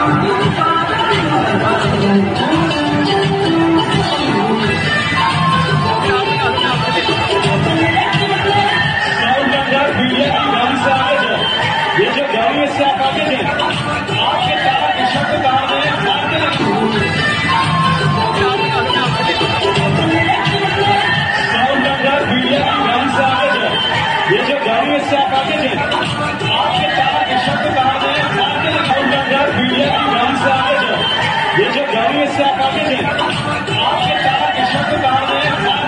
ये जो गाड़ी इससे आप आगे जाए, आपके तारा दिशा को कहा गया मारते मीडिया की गाड़ी से आगे जाए। ये जो गाड़ी इससे आप आगे जाए, आपके तारा दिशा को कहा गया मारते मीडिया की गाड़ी से आगे जाए। ये जो गाड़ी इससे आप आगे जाए।